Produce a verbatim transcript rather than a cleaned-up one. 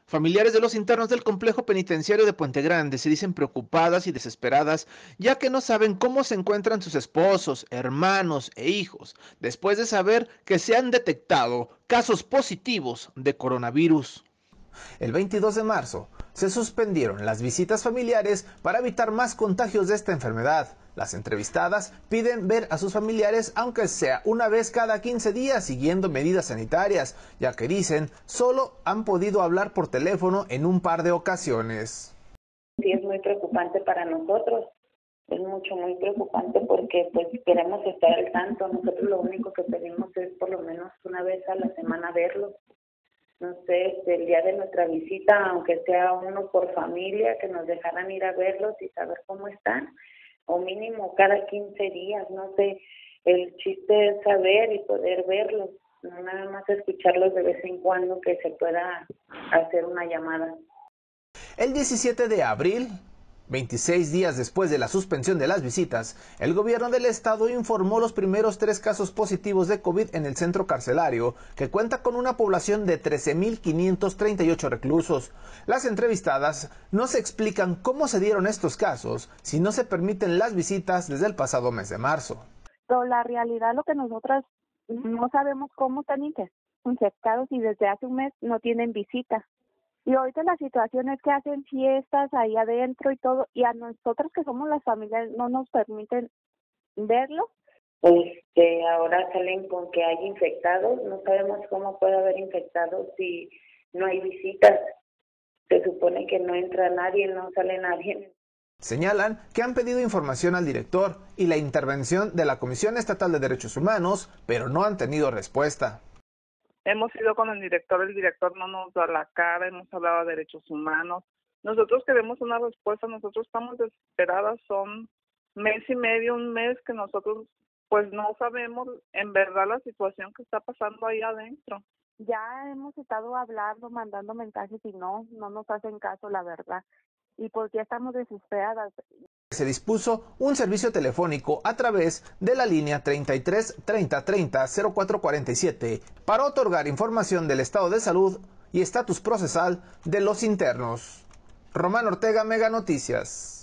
Familiares de los internos del complejo penitenciario de Puente Grande se dicen preocupadas y desesperadas, ya que no saben cómo se encuentran sus esposos, hermanos e hijos, después de saber que se han detectado casos positivos de coronavirus. El veintidós de marzo se suspendieron las visitas familiares para evitar más contagios de esta enfermedad. Las entrevistadas piden ver a sus familiares aunque sea una vez cada quince días siguiendo medidas sanitarias, ya que dicen solo han podido hablar por teléfono en un par de ocasiones. Sí, es muy preocupante para nosotros, es mucho, muy preocupante porque pues queremos estar al tanto. Nosotros lo único que pedimos es por lo menos una vez a la semana verlos. No sé, el día de nuestra visita, aunque sea uno por familia, que nos dejaran ir a verlos y saber cómo están, o mínimo cada quince días, no sé, el chiste es saber y poder verlos, no nada más escucharlos de vez en cuando, que se pueda hacer una llamada. El diecisiete de abril, veintiséis días después de la suspensión de las visitas, el gobierno del estado informó los primeros tres casos positivos de COVID en el centro carcelario, que cuenta con una población de trece mil quinientos treinta y ocho reclusos. Las entrevistadas no se explican cómo se dieron estos casos si no se permiten las visitas desde el pasado mes de marzo. Pero la realidad, lo que nosotras no sabemos cómo están infectados y desde hace un mes no tienen visita. Y ahorita la situación es que hacen fiestas ahí adentro y todo, y a nosotras que somos las familias no nos permiten verlo. Pues que ahora salen con que hay infectados, no sabemos cómo puede haber infectados si no hay visitas. Se supone que no entra nadie, no sale nadie. Señalan que han pedido información al director y la intervención de la Comisión Estatal de Derechos Humanos, pero no han tenido respuesta. Hemos ido con el director, el director no nos da la cara, hemos hablado de derechos humanos. Nosotros queremos una respuesta, nosotros estamos desesperadas, son mes y medio, un mes que nosotros pues no sabemos en verdad la situación que está pasando ahí adentro. Ya hemos estado hablando, mandando mensajes y no, no nos hacen caso, la verdad. Y pues ya estamos desesperadas. Se dispuso un servicio telefónico a través de la línea treinta y tres treinta treinta cero cuatro cuarenta y siete para otorgar información del estado de salud y estatus procesal de los internos. Román Ortega, Mega Noticias.